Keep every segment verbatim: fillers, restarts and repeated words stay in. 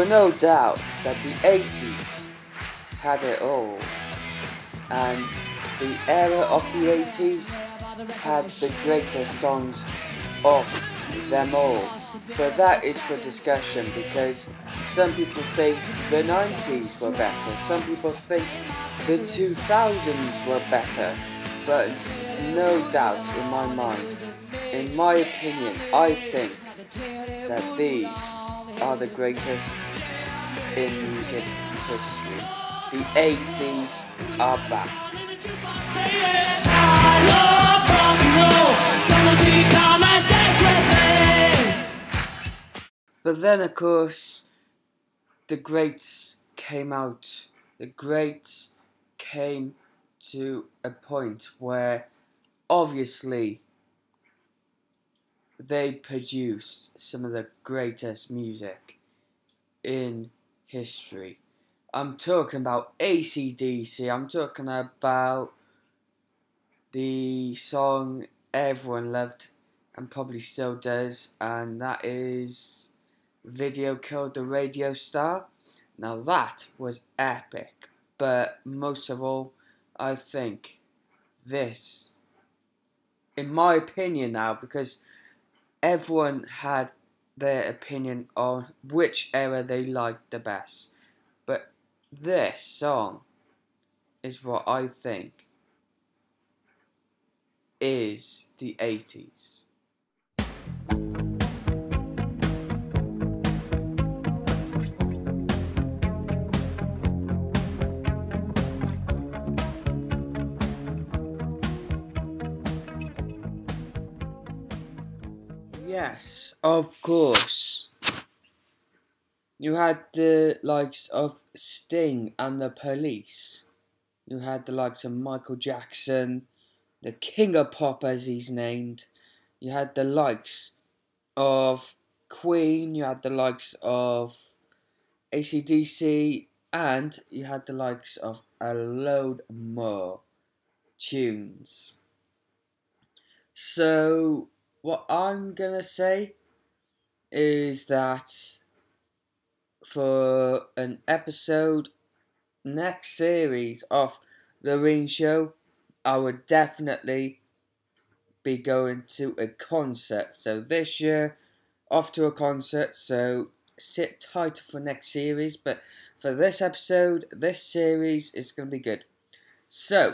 no doubt that the eighties had it all, and the era of the eighties had the greatest songs of them all. But that is for discussion, because some people think the nineties were better, some people think the two thousands were better, but no doubt in my mind, in my opinion, I think that these are the greatest in music history. The eighties are back. But then, of course, the greats came out. The greats came to a point where, obviously, they produced some of the greatest music in history. I'm talking about A C D C. I'm talking about the song everyone loved and probably still does, and that is Video Killed the Radio Star. Now that was epic, but most of all, I think this, in my opinion now, because everyone had their opinion on which era they liked the best, but this song is what I think is the eighties. Yes, of course. You had the likes of Sting and the Police. You had the likes of Michael Jackson, the King of Pop as he's named. You had the likes of Queen, you had the likes of A C D C, and you had the likes of a load more tunes. So, what I'm gonna say is that for an episode next series of the ReaN Show, I would definitely be going to a concert. So this year, off to a concert, so sit tight for next series. But for this episode, this series is going to be good. So,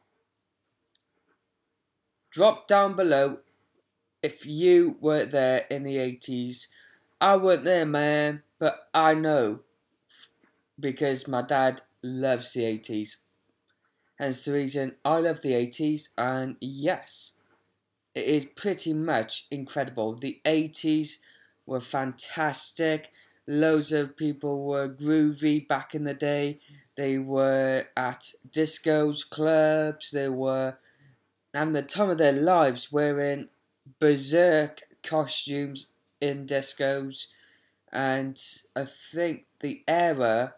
drop down below if you were there in the eighties. I weren't there, man, but I know, because my dad loves the eighties. Hence the reason I love the eighties, and yes, it is pretty much incredible. The eighties were fantastic. Loads of people were groovy back in the day. They were at discos, clubs. They were having the time of their lives wearing berserk costumes in discos. And I think the era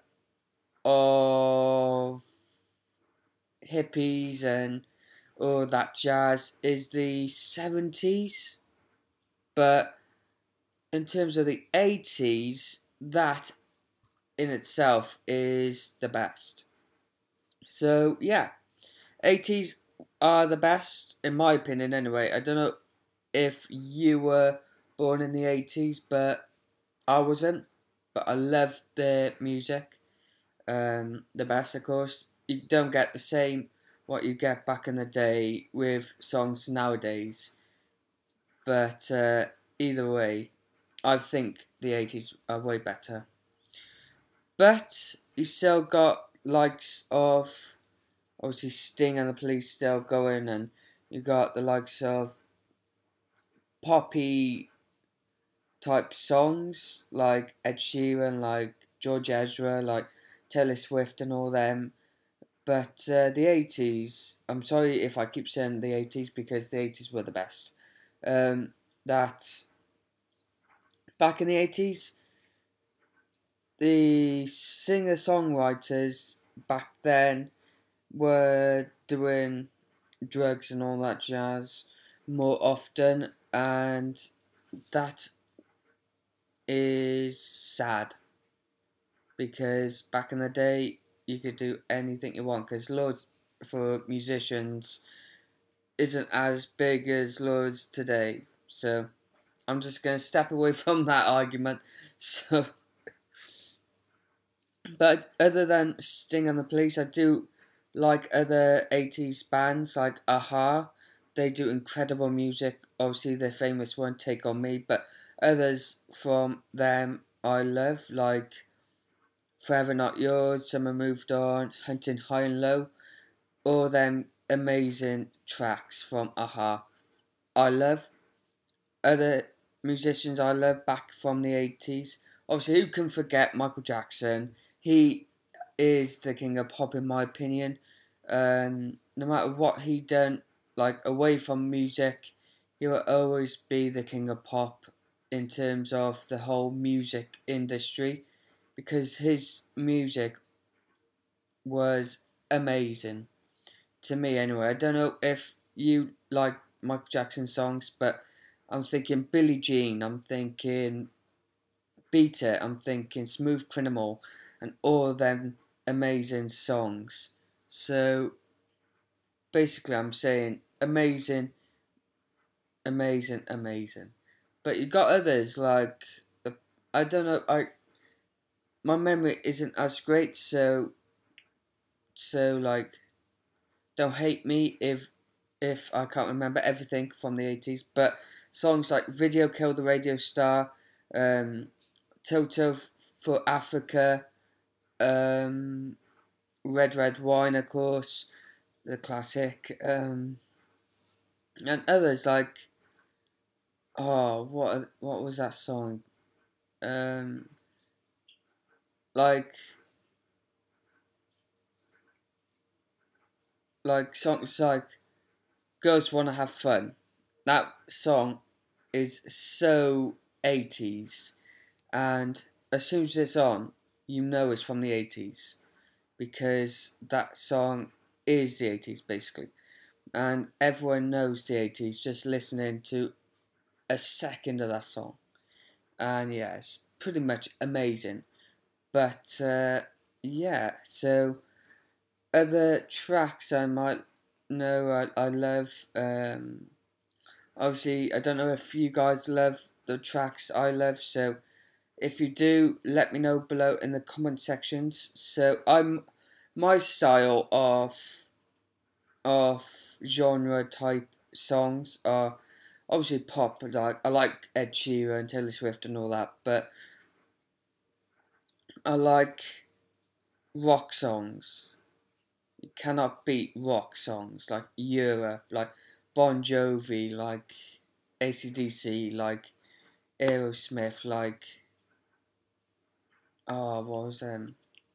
of hippies and all that jazz is the seventies, but in terms of the eighties, that in itself is the best. So yeah, eighties are the best in my opinion anyway. I don't know if you were born in the eighties, but I wasn't, but I loved their music. Um, the best, of course. You don't get the same what you get back in the day with songs nowadays, but uh, either way, I think the eighties are way better. But you still got likes of obviously Sting and the Police still going, and you got the likes of poppy type songs like Ed Sheeran, like George Ezra, like Taylor Swift and all them. But uh, the eighties, I'm sorry if I keep saying the eighties, because the eighties were the best. Um, that back in the eighties, the singer-songwriters back then were doing drugs and all that jazz more often, and that is sad. because back in the day you could do anything you want, because Lords for musicians isn't as big as Lords today. So I'm just going to step away from that argument. So, but other than Sting and the Police, I do like other eighties bands like a-ha. They do incredible music. Obviously, their famous one, Take On Me, but others from them I love, like Forever Not Yours, Summer Moved On, Hunting High and Low, all them amazing tracks from a-ha I love. Other musicians I love back from the eighties, obviously who can forget Michael Jackson. He is the king of pop in my opinion. Um, no matter what he done, like away from music, he will always be the king of pop in terms of the whole music industry, because his music was amazing to me anyway. I don't know if you like Michael Jackson songs, but I'm thinking Billie Jean, I'm thinking Beat It, I'm thinking Smooth Criminal, and all them amazing songs. So basically I'm saying amazing, amazing, amazing. But you got others like, I don't know, I my memory isn't as great, so so like don't hate me if if I can't remember everything from the eighties, but songs like Video Killed the Radio Star, um, Toto for Africa, um, Red Red Wine, of course, the classic, um, and others like, oh, what what was that song? Um, like like songs like Girls Wanna Have Fun. That song is so eighties, and as soon as it's on, you know it's from the eighties, because that song is the eighties basically, and everyone knows the eighties just listening to a second of that song. And yeah, it's pretty much amazing. But uh, yeah, so other tracks I might know I, I love, um, obviously I don't know if you guys love the tracks I love, so if you do, let me know below in the comment sections. So I'm my style of of genre type songs are obviously pop. Like I like Ed Sheeran, Taylor Swift, and all that, but I like rock songs. You cannot beat rock songs like Europe, like Bon Jovi, like A C D C, like Aerosmith, like oh, what was them?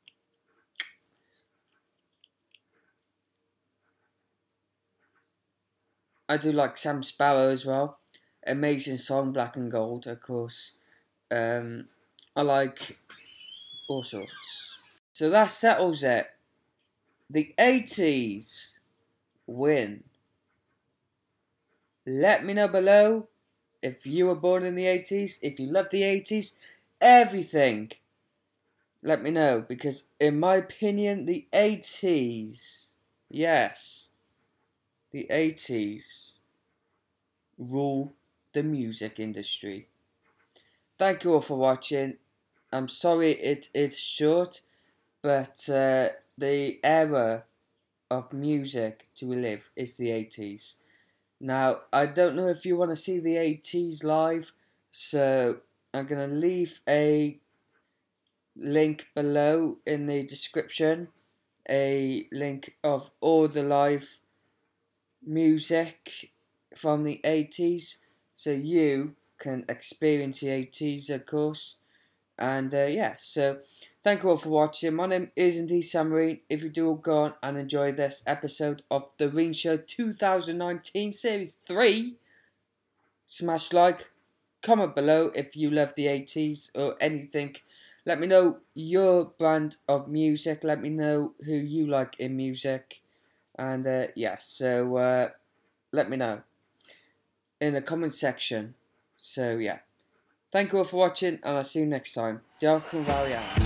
I do like Sam Sparrow as well. Amazing song, Black and Gold, of course. Um, I like all sorts. So that settles it. The eighties win. Let me know below if you were born in the eighties, if you love the eighties, everything. Let me know, because in my opinion, the eighties, yes, the eighties rule the music industry. Thank you all for watching. I'm sorry it is short, but uh, the era of music to relive is the eighties. Now, I don't know if you want to see the eighties live, so I'm going to leave a link below in the description, a link of all the live music from the eighties, so you can experience the eighties, of course. And uh, yeah, so thank you all for watching. My name is indeed Sam ReaN. If you do go on and enjoy this episode of the ReaN Show twenty nineteen Series three, smash like, comment below if you love the eighties or anything. Let me know your brand of music. Let me know who you like in music. And uh, yeah, so uh, let me know in the comment section. So yeah. Thank you all for watching, and I'll see you next time. Diolch yn fawr iawn.